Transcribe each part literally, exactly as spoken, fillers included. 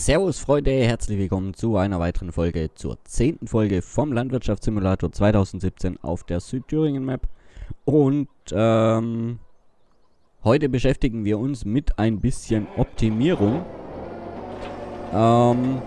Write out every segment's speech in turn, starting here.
Servus Freunde, herzlich willkommen zu einer weiteren Folge, zur zehnten Folge vom Landwirtschaftssimulator zweitausendsiebzehn auf der Südthüringen Map. Und ähm, heute beschäftigen wir uns mit ein bisschen Optimierung. Ähm,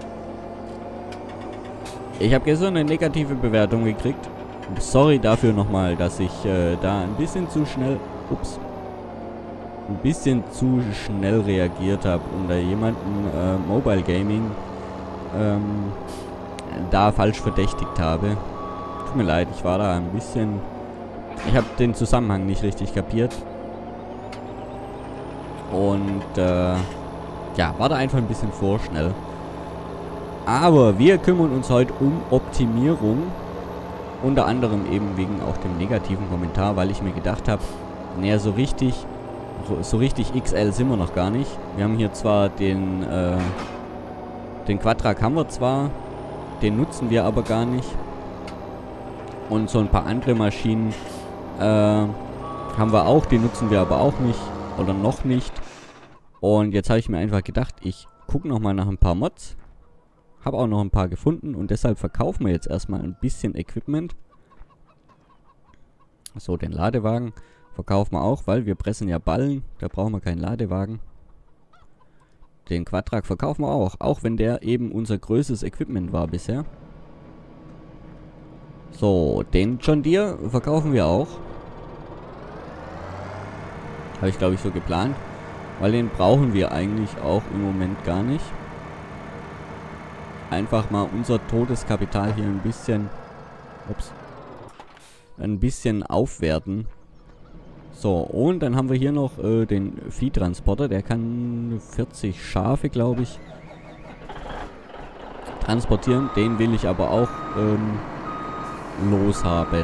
ich habe gestern eine negative Bewertung gekriegt. Sorry dafür nochmal, dass ich äh, da ein bisschen zu schnell... Ups. ein bisschen zu schnell reagiert habe und da jemanden äh, Mobile Gaming ähm, da falsch verdächtigt habe. Tut mir leid, ich war da ein bisschen... Ich habe den Zusammenhang nicht richtig kapiert. Und äh, ja, war da einfach ein bisschen vorschnell. Aber wir kümmern uns heute um Optimierung. Unter anderem eben wegen auch dem negativen Kommentar, weil ich mir gedacht habe, naja, so richtig... So richtig X L sind wir noch gar nicht. Wir haben hier zwar den, äh, den Quadtrac haben wir zwar, den nutzen wir aber gar nicht. Und so ein paar andere Maschinen äh, haben wir auch, die nutzen wir aber auch nicht oder noch nicht. Und jetzt habe ich mir einfach gedacht, ich gucke nochmal nach ein paar Mods. Habe auch noch ein paar gefunden und deshalb verkaufen wir jetzt erstmal ein bisschen Equipment. So, den Ladewagen verkaufen wir auch, weil wir pressen ja Ballen. Da brauchen wir keinen Ladewagen. Den Quadtrac verkaufen wir auch. Auch wenn der eben unser größtes Equipment war bisher. So, den John Deere verkaufen wir auch. Habe ich, glaube ich, so geplant. Weil den brauchen wir eigentlich auch im Moment gar nicht. Einfach mal unser Todeskapital hier ein bisschen... Ups. Ein bisschen aufwerten. So, und dann haben wir hier noch äh, den Viehtransporter. Der kann vierzig Schafe, glaube ich, transportieren. Den will ich aber auch ähm, loshaben.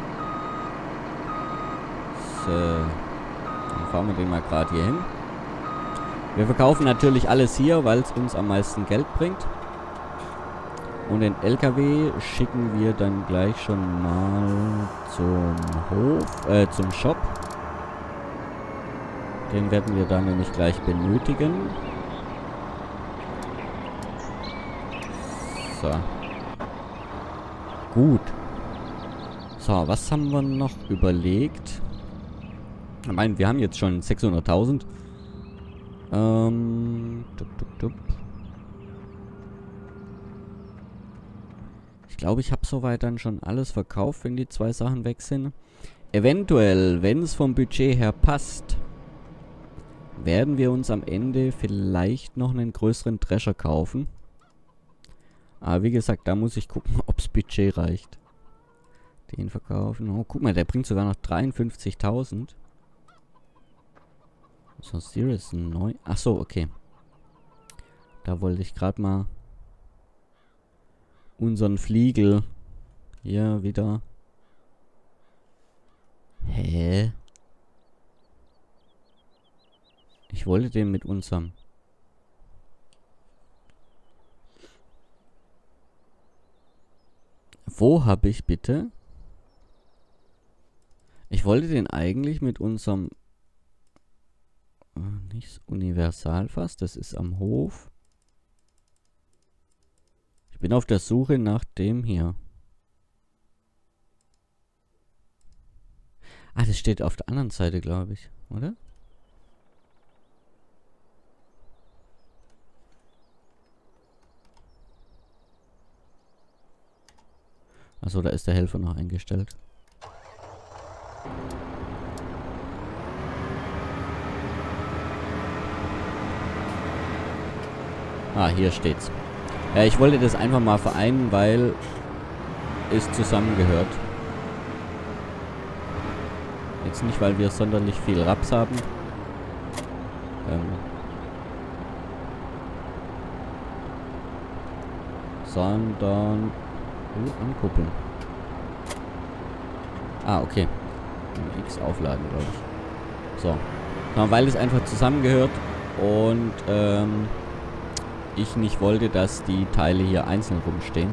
So, dann fahren wir den mal gerade hier hin. Wir verkaufen natürlich alles hier, weil es uns am meisten Geld bringt. Und den L K W schicken wir dann gleich schon mal zum Hof, äh, zum Shop. Den werden wir dann nämlich gleich benötigen. So. Gut. So, was haben wir noch überlegt? Ich meine, wir haben jetzt schon sechshunderttausend. Ähm. Tup, tup, tup. Ich glaube, ich habe soweit dann schon alles verkauft, wenn die zwei Sachen weg sind. Eventuell, wenn es vom Budget her passt, werden wir uns am Ende vielleicht noch einen größeren Drescher kaufen. Aber wie gesagt, da muss ich gucken, ob das Budget reicht. Den verkaufen. Oh, guck mal, der bringt sogar noch dreiundfünfzigtausend. So, Series neu. Ach so, okay. Da wollte ich gerade mal unseren Fliegel hier wieder. Hä? Ich wollte den mit unserem... Wo habe ich bitte? Ich wollte den eigentlich mit unserem... Äh, nicht das Universalfass, das ist am Hof. Ich bin auf der Suche nach dem hier. Ah, das steht auf der anderen Seite, glaube ich, oder? Achso, da ist der Helfer noch eingestellt. Ah, hier steht's. Ja, ich wollte das einfach mal vereinen, weil es zusammengehört. Jetzt nicht, weil wir sonderlich viel Raps haben. Ähm. Sondern... Uh, ankuppeln. Ah, okay. X aufladen, glaube ich. So. Ja, weil es einfach zusammengehört und ähm, ich nicht wollte, dass die Teile hier einzeln rumstehen.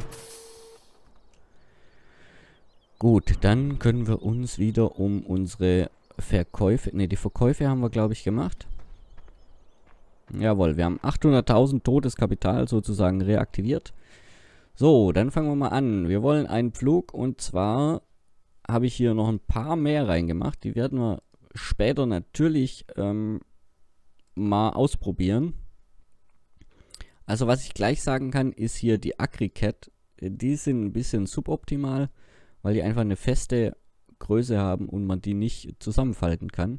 Gut, dann können wir uns wieder um unsere Verkäufe... Ne, die Verkäufe haben wir, glaube ich, gemacht. Jawohl, wir haben achthunderttausend totes Kapital sozusagen reaktiviert. So, dann fangen wir mal an. Wir wollen einen Pflug und zwar habe ich hier noch ein paar mehr reingemacht. Die werden wir später natürlich ähm, mal ausprobieren. Also was ich gleich sagen kann, ist hier die Agricat. Die sind ein bisschen suboptimal, weil die einfach eine feste Größe haben und man die nicht zusammenfalten kann.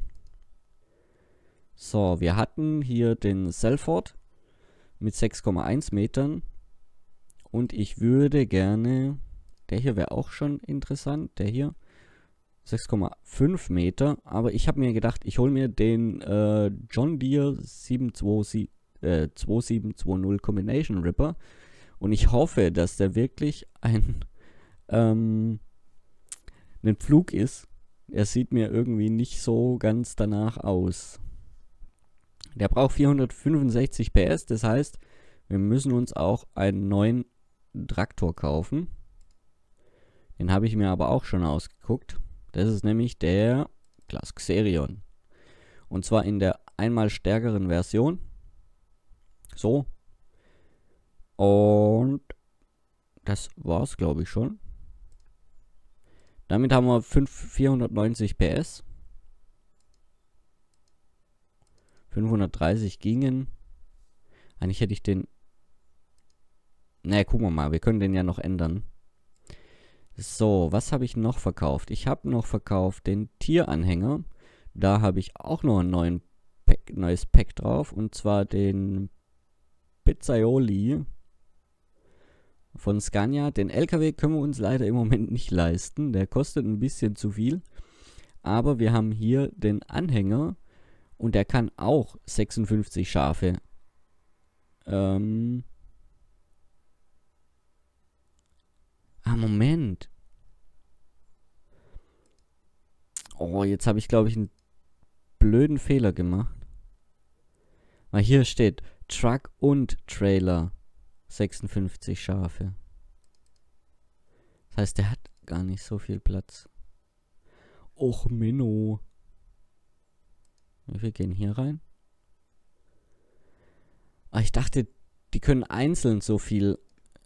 So, wir hatten hier den Selford mit sechs Komma eins Metern. Und ich würde gerne, der hier wäre auch schon interessant, der hier, sechs Komma fünf Meter. Aber ich habe mir gedacht, ich hole mir den äh, John Deere sieben zwei sieben zwei null Combination Ripper. Und ich hoffe, dass der wirklich ein, ähm, ein Pflug ist. Er sieht mir irgendwie nicht so ganz danach aus. Der braucht vierhundertfünfundsechzig P S, das heißt, wir müssen uns auch einen neuen Traktor kaufen. Den habe ich mir aber auch schon ausgeguckt. Das ist nämlich der Claas Xerion. Und zwar in der einmal stärkeren Version. So. Und das war's, glaube ich, schon. Damit haben wir vierhundertneunzig P S. fünfhundertdreißig gingen. Eigentlich hätte ich den... Na, gucken wir mal. Wir können den ja noch ändern. So, was habe ich noch verkauft? Ich habe noch verkauft den Tieranhänger. Da habe ich auch noch ein neuen Pack, neues Pack drauf. Und zwar den Pizzaioli von Scania. Den L K W können wir uns leider im Moment nicht leisten. Der kostet ein bisschen zu viel. Aber wir haben hier den Anhänger. Und der kann auch sechsundfünfzig Schafe. Ähm. Ah, Moment. Oh, jetzt habe ich, glaube ich, einen blöden Fehler gemacht. Weil hier steht Truck und Trailer sechsundfünfzig Schafe. Das heißt, der hat gar nicht so viel Platz. Och, Minno. Wie viel gehen hier rein? Ah, ich dachte, die können einzeln so viel.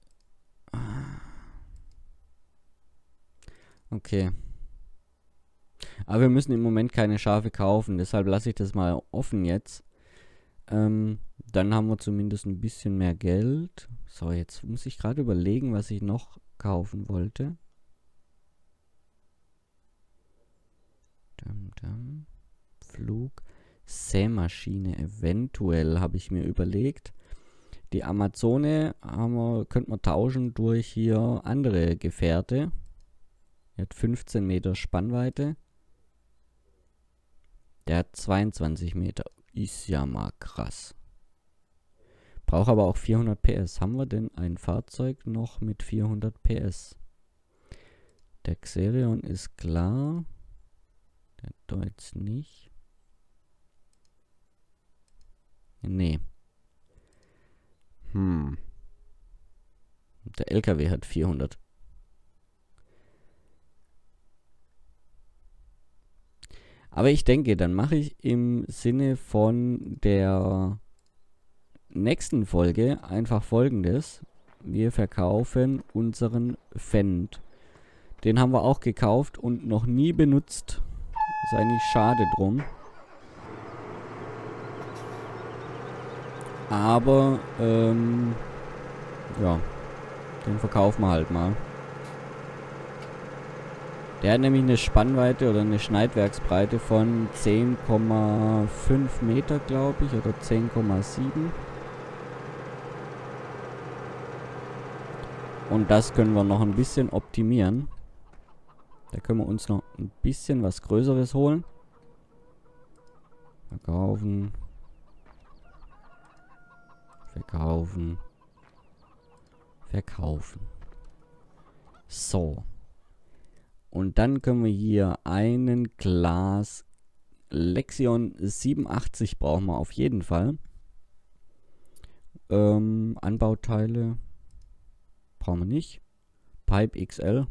Okay. Aber wir müssen im Moment keine Schafe kaufen, deshalb lasse ich das mal offen jetzt. Ähm, dann haben wir zumindest ein bisschen mehr Geld. So, jetzt muss ich gerade überlegen, was ich noch kaufen wollte. Dum, dum. Flug. Sämaschine eventuell, habe ich mir überlegt. Die Amazone haben wir, könnte man tauschen durch hier andere Gefährte. Der hat fünfzehn Meter Spannweite. Der hat zweiundzwanzig Meter. Ist ja mal krass. Braucht aber auch vierhundert P S. Haben wir denn ein Fahrzeug noch mit vierhundert P S? Der Xerion ist klar. Der Deutz nicht. Nee. Hm. Der L K W hat vierhundert. Aber ich denke, dann mache ich im Sinne von der nächsten Folge einfach Folgendes. Wir verkaufen unseren Fendt. Den haben wir auch gekauft und noch nie benutzt. Ist eigentlich schade drum. Aber, ähm, ja, den verkaufen wir halt mal. Der hat nämlich eine Spannweite oder eine Schneidwerksbreite von zehn Komma fünf Meter, glaube ich, oder zehn Komma sieben. Und das können wir noch ein bisschen optimieren. Da können wir uns noch ein bisschen was Größeres holen. Verkaufen. Verkaufen. Verkaufen. So. Und dann können wir hier einen Claas Lexion siebenundachtzig brauchen wir auf jeden Fall. Ähm, Anbauteile brauchen wir nicht. Pipe X L.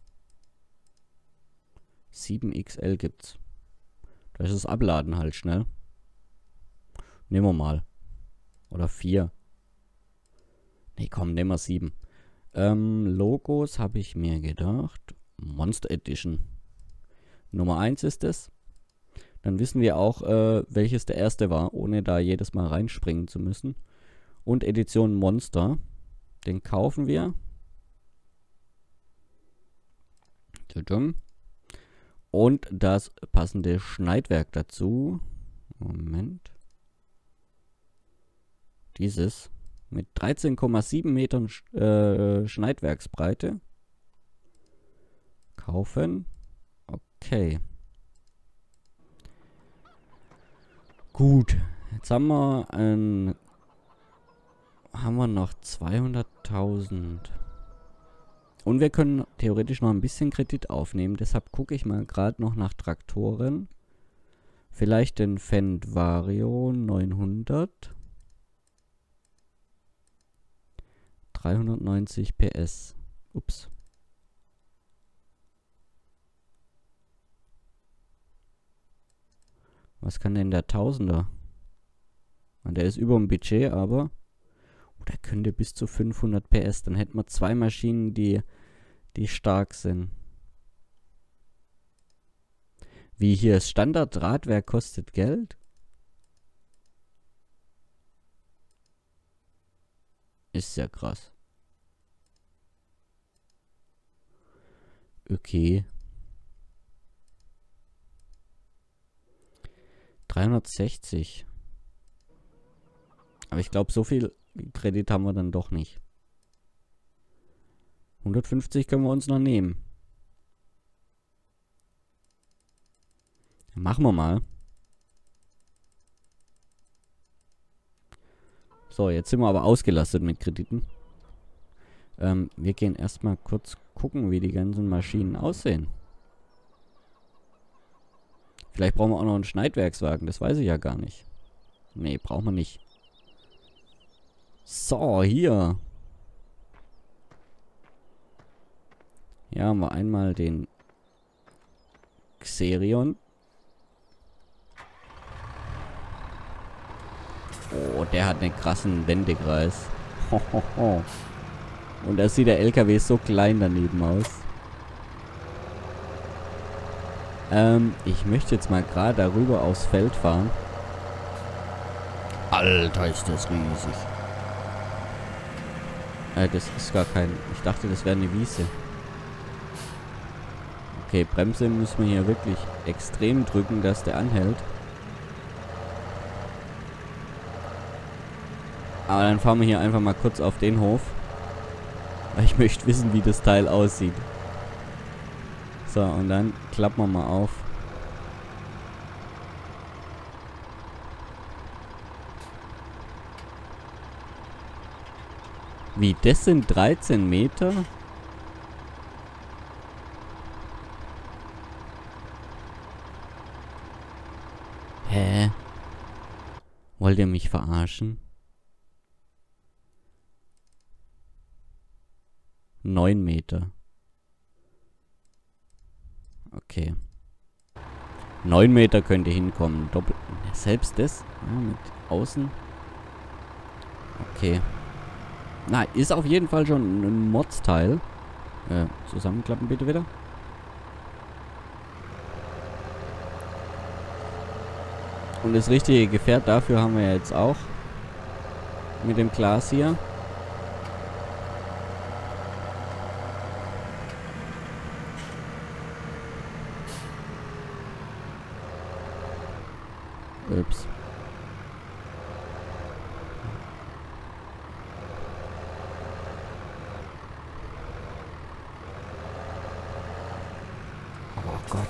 sieben X L gibt's. Das ist das Abladen halt schnell. Nehmen wir mal. Oder vier. Nee, komm, nehmen wir sieben. Ähm, Logos habe ich mir gedacht. Monster Edition. Nummer eins ist es. Dann wissen wir auch, äh, welches der erste war, ohne da jedes Mal reinspringen zu müssen. Und Edition Monster. Den kaufen wir. Und das passende Schneidwerk dazu. Moment. Dieses. Mit dreizehn Komma sieben Metern äh, Schneidwerksbreite. Kaufen. Okay. Gut. Jetzt haben wir ein... Haben wir noch zweihunderttausend. Und wir können theoretisch noch ein bisschen Kredit aufnehmen. Deshalb gucke ich mal gerade noch nach Traktoren. Vielleicht den Fendt Vario neunhundert. dreihundertneunzig P S. Ups. Was kann denn der Tausender? Der ist über dem Budget, aber... Oh, der könnte bis zu fünfhundert P S. Dann hätten wir zwei Maschinen, die, die stark sind. Wie hier ist Standard-Radwerk kostet Geld? Ist ja krass. Okay. dreihundertsechzig. Aber ich glaube, so viel Kredit haben wir dann doch nicht. hundertfünfzig können wir uns noch nehmen. Machen wir mal. So, jetzt sind wir aber ausgelastet mit Krediten. Ähm, wir gehen erstmal kurz gucken, wie die ganzen Maschinen aussehen. Vielleicht brauchen wir auch noch einen Schneidwerkswagen, das weiß ich ja gar nicht. Nee, brauchen wir nicht. So, hier. Hier haben wir einmal den Xerion. Oh, der hat einen krassen Wendekreis. Hohoho. Und da sieht der L K W so klein daneben aus. Ähm, ich möchte jetzt mal gerade darüber aufs Feld fahren. Alter, ist das riesig. Äh, das ist gar kein... Ich dachte, das wäre eine Wiese. Okay, Bremse müssen wir hier wirklich extrem drücken, dass der anhält. Aber dann fahren wir hier einfach mal kurz auf den Hof. Weil ich möchte wissen, wie das Teil aussieht. So, und dann klappen wir mal auf. Wie, das sind dreizehn Meter? Hä? Wollt ihr mich verarschen? neun Meter. Okay. neun Meter könnte hinkommen. Doppel. Selbst das? Ja, mit außen. Okay. Na, ist auf jeden Fall schon ein Mods-Teil. Äh, zusammenklappen bitte wieder. Und das richtige Gefährt dafür haben wir jetzt auch. Mit dem Glas hier. Ups. Oh Gott.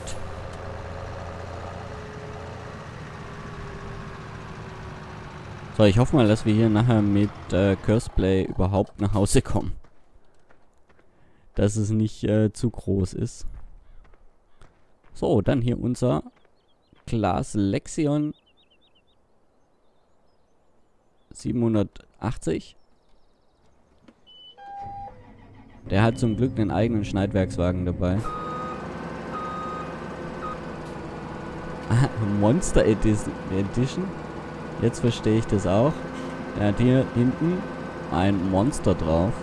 So, ich hoffe mal, dass wir hier nachher mit äh, Curseplay überhaupt nach Hause kommen. Dass es nicht äh, zu groß ist. So, dann hier unser Glas Lexion siebenhundertachtzig. Der hat zum Glück einen eigenen Schneidwerkswagen dabei. Ah, Monster Edition. Jetzt verstehe ich das auch. Der hat hier hinten ein Monster drauf.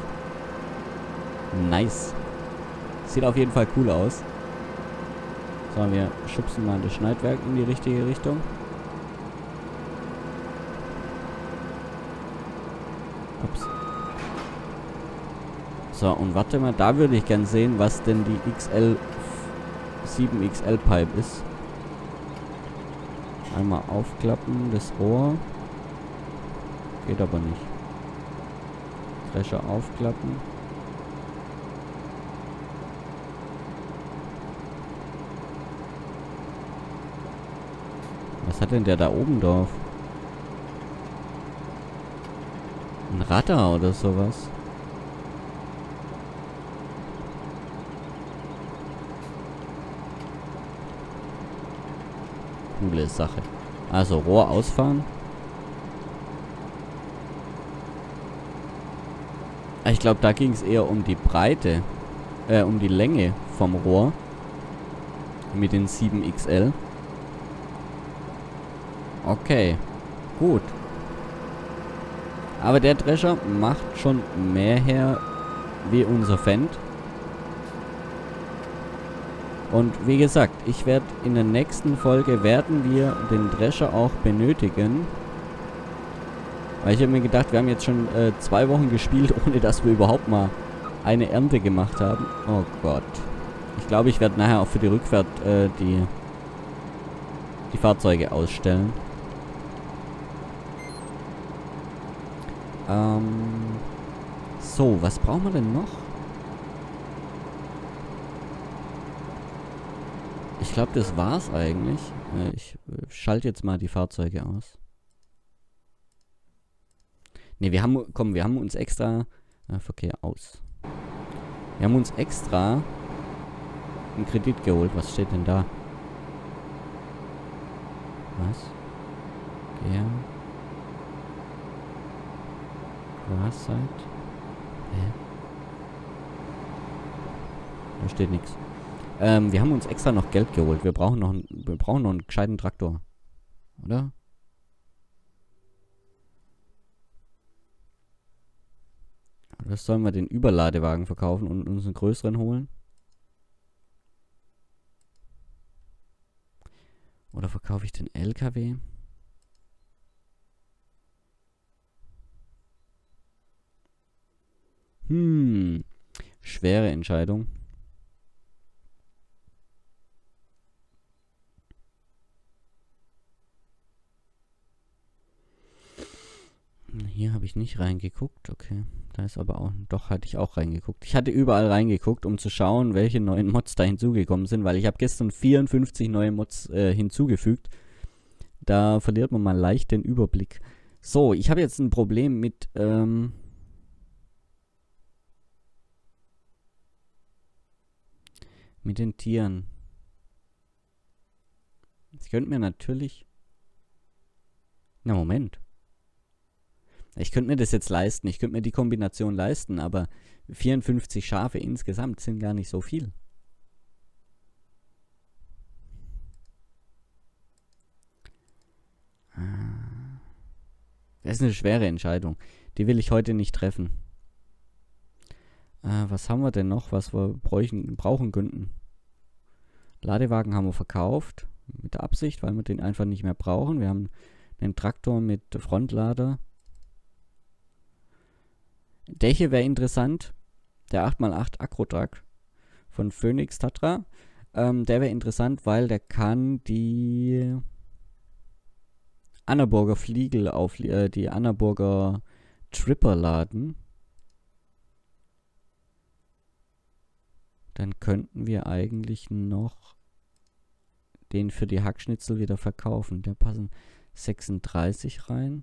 Nice. Sieht auf jeden Fall cool aus. So, wir schubsen mal das Schneidwerk in die richtige Richtung. Ups. So, und warte mal, da würde ich gern sehen, was denn die X L sieben X L Pipe ist. Einmal aufklappen, das Rohr. Geht aber nicht. Drescher aufklappen. Was hat denn der da oben drauf? Ein Radar oder sowas? Coole Sache. Also Rohr ausfahren. Ich glaube, da ging es eher um die Breite. Äh, um die Länge vom Rohr. Mit den sieben X L. Okay. Gut. Aber der Drescher macht schon mehr her wie unser Fendt. Und wie gesagt, ich werde in der nächsten Folge werden wir den Drescher auch benötigen. Weil ich habe mir gedacht, wir haben jetzt schon äh, zwei Wochen gespielt, ohne dass wir überhaupt mal eine Ernte gemacht haben. Oh Gott. Ich glaube, ich werde nachher auch für die Rückfahrt äh, die, die Fahrzeuge ausstellen. Ähm, so, was brauchen wir denn noch? Ich glaube, das war's eigentlich. Äh, ich äh, schalte jetzt mal die Fahrzeuge aus. Ne, wir haben, komm, wir haben uns extra... Äh, Verkehr aus. Wir haben uns extra einen Kredit geholt. Was steht denn da? Was? Ja. Grasside? Hä? Da steht nichts. Ähm, wir haben uns extra noch Geld geholt. Wir brauchen noch, wir brauchen noch einen gescheiten Traktor. Oder? Oder sollen wir den Überladewagen verkaufen und uns einen größeren holen? Oder verkaufe ich den L K W? Hm. Schwere Entscheidung. Hier habe ich nicht reingeguckt, okay. Da ist aber auch, doch hatte ich auch reingeguckt. Ich hatte überall reingeguckt, um zu schauen, welche neuen Mods da hinzugekommen sind, weil ich habe gestern vierundfünfzig neue Mods äh, hinzugefügt. Da verliert man mal leicht den Überblick. So, ich habe jetzt ein Problem mit, ähm... mit den Tieren. Ich könnte mir natürlich... Na, Moment. Ich könnte mir das jetzt leisten. Ich könnte mir die Kombination leisten, aber vierundfünfzig Schafe insgesamt sind gar nicht so viel. Das ist eine schwere Entscheidung. Die will ich heute nicht treffen. Äh, was haben wir denn noch, was wir bräuchen, brauchen könnten? Ladewagen haben wir verkauft. Mit der Absicht, weil wir den einfach nicht mehr brauchen. Wir haben einen Traktor mit Frontlader. Der hier wäre interessant. Der acht mal acht Acrotruck von Phoenix Tatra. Ähm, der wäre interessant, weil der kann die Annaburger Fliegel auf äh, die Annaburger Tripper laden. Dann könnten wir eigentlich noch den für die Hackschnitzel wieder verkaufen. Der passen sechsunddreißig rein.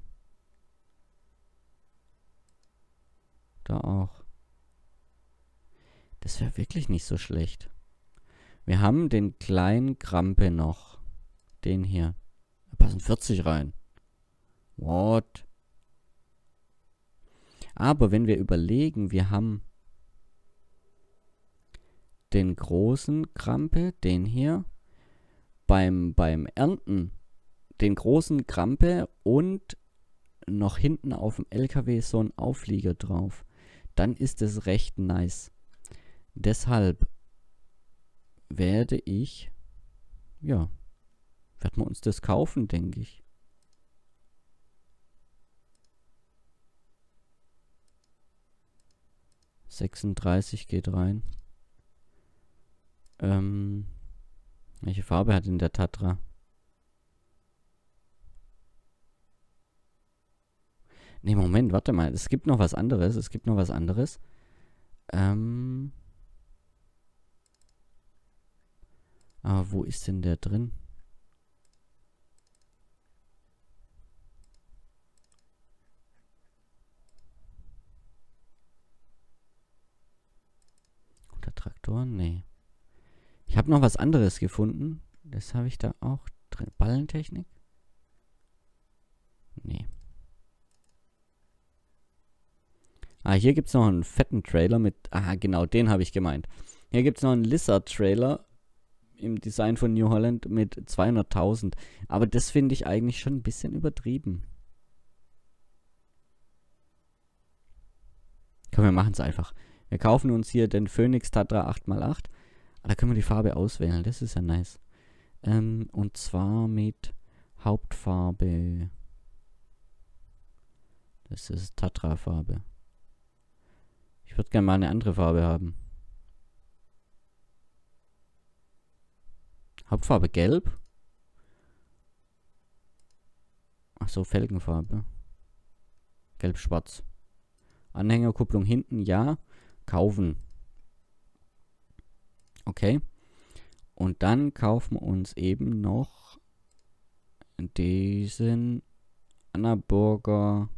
Da auch. Das wäre wirklich nicht so schlecht. Wir haben den kleinen Krampe noch. Den hier. Da passen vierzig rein. What? Aber wenn wir überlegen, wir haben den großen Krampe, den hier, beim, beim Ernten, den großen Krampe und noch hinten auf dem L K W so ein Auflieger drauf, dann ist es recht nice. Deshalb werde ich, ja, werden wir uns das kaufen, denke ich. sechsunddreißig geht rein. Ähm, welche Farbe hat denn der Tatra? Ne, Moment, warte mal. Es gibt noch was anderes. Es gibt noch was anderes. Ähm. Aber wo ist denn der drin? Unter Traktoren? Nee. Ich habe noch was anderes gefunden. Das habe ich da auch drin. Ballentechnik? Nee. Ah, hier gibt es noch einen fetten Trailer mit... Ah, genau, den habe ich gemeint. Hier gibt es noch einen Lizard-Trailer im Design von New Holland mit zweihunderttausend. Aber das finde ich eigentlich schon ein bisschen übertrieben. Komm, wir machen es einfach. Wir kaufen uns hier den Phoenix Tatra acht mal acht. Da können wir die Farbe auswählen. Das ist ja nice. Ähm, und zwar mit Hauptfarbe. Das ist Tatra-Farbe. Ich würde gerne mal eine andere Farbe haben. Hauptfarbe gelb. Ach so, Felgenfarbe. Gelb-schwarz. Anhängerkupplung hinten, ja. Kaufen. Okay. Und dann kaufen wir uns eben noch diesen Annaburger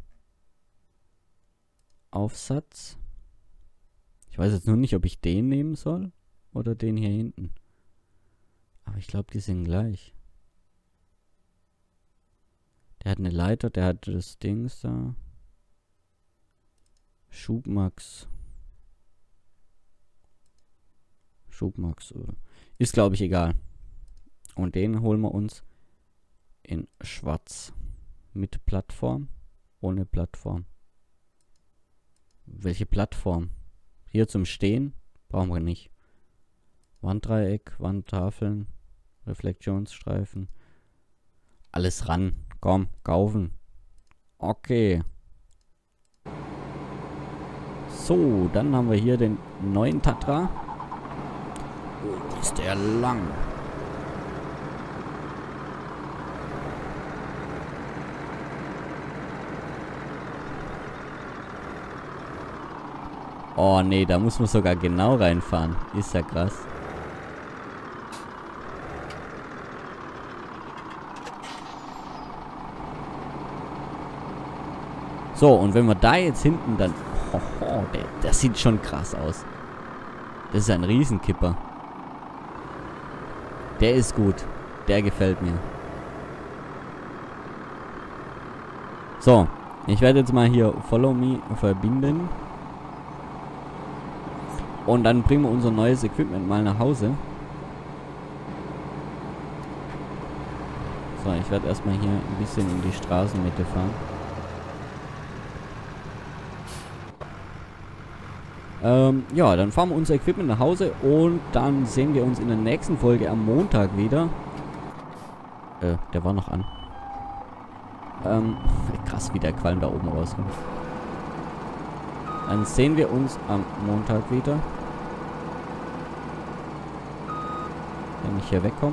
Aufsatz. Ich weiß jetzt nur nicht, ob ich den nehmen soll oder den hier hinten. Aber ich glaube, die sind gleich. Der hat eine Leiter, der hat das Dings da. Schubmax. Schubmax. Ist, glaube ich, egal. Und den holen wir uns in schwarz. Mit Plattform. Ohne Plattform. Welche Plattform? Hier zum Stehen brauchen wir nicht. Wanddreieck, Wandtafeln, Reflexionsstreifen. Alles ran. Komm, kaufen. Okay. So, dann haben wir hier den neuen Tatra. Oh, ist der lang. Oh nee, da muss man sogar genau reinfahren. Ist ja krass. So, und wenn wir da jetzt hinten dann... Oh, oh, der, das sieht schon krass aus. Das ist ein Riesenkipper. Der ist gut. Der gefällt mir. So, ich werde jetzt mal hier Follow Me verbinden. Und dann bringen wir unser neues Equipment mal nach Hause. So, ich werde erstmal hier ein bisschen in die Straßenmitte fahren. Ähm, ja, dann fahren wir unser Equipment nach Hause und dann sehen wir uns in der nächsten Folge am Montag wieder. Äh, der war noch an. Ähm, krass, wie der Qualm da oben rauskommt. Dann sehen wir uns am Montag wieder. Wenn ich hier wegkomme.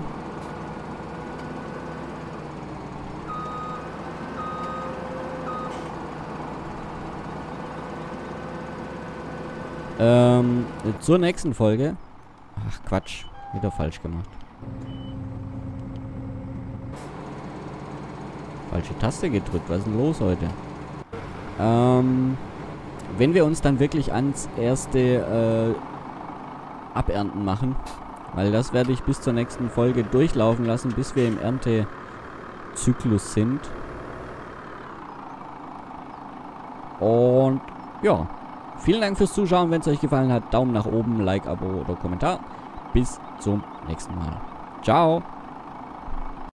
Ähm, zur nächsten Folge. Ach, Quatsch. Wieder falsch gemacht. Falsche Taste gedrückt. Was ist denn los heute? Ähm, wenn wir uns dann wirklich ans erste äh, Abernten machen, weil das werde ich bis zur nächsten Folge durchlaufen lassen, bis wir im Erntezyklus sind. Und ja, vielen Dank fürs Zuschauen. Wenn es euch gefallen hat, Daumen nach oben, Like, Abo oder Kommentar. Bis zum nächsten Mal. Ciao.